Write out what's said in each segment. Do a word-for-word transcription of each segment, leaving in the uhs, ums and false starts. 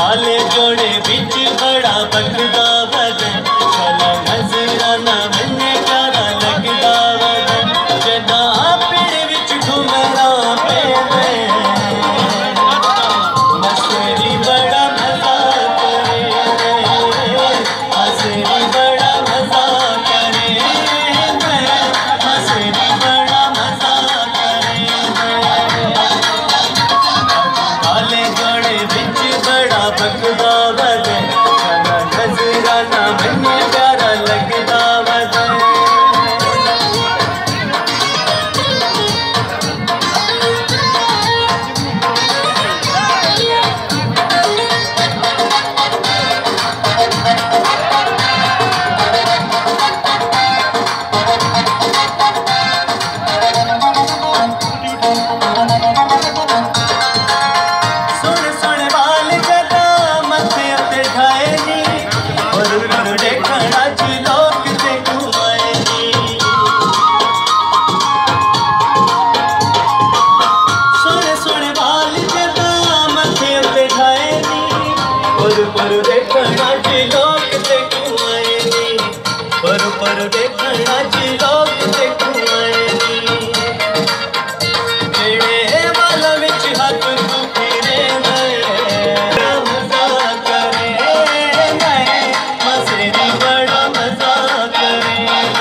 काले जोड़े बिच बड़ा बखदा वजन चला नजराना मन्ने प्यारा लगदा वजन जदा पिंड विच घूमना पे मस्ती बड़ा मजा करे हंसनी बड़ा मजा करे हंसनी बड़ा मजा करे काले जोड़े बिच बड़ा बखदा वजन चला नजराना मन्ने प्यारा लगदा वजन पर देखना जी लोग देखू आए नी पर पर देखना जी लोग देखू आए नी जेड़े वाल विच हाथ तू फिरे मैं मजा करे मैं मसेरी बड़ा मजा करे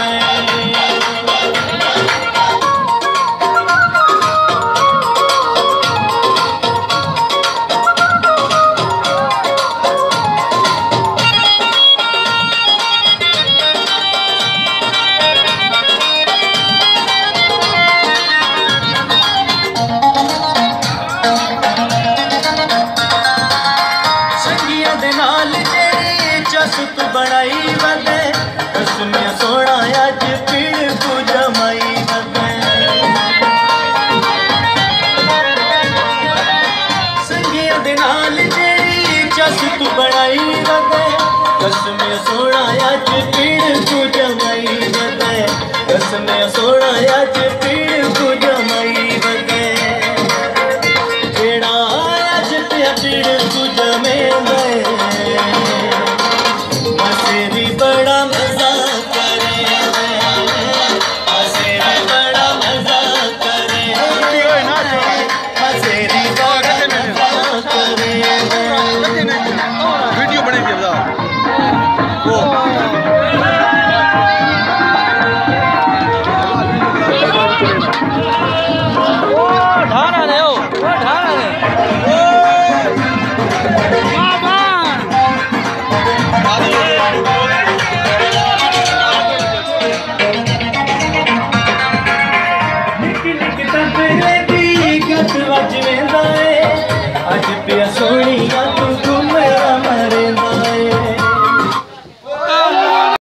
तू बनाई वदे कसमे सोना अज पीड़ को जमाई वदे संगिया दे नाल जेड़ी चस तू बनाई वदे कसमे सोना अज पीड़ को जमाई वदे कसमे सोना अज पीड़ को जमाई वदे जेड़ा अज पे पीड़ को जमे हंसनी बड़ा मजा करे हंसनी बड़ा मजा करे हंसनी बड़ा मजा करे वीडियो बनेगी वो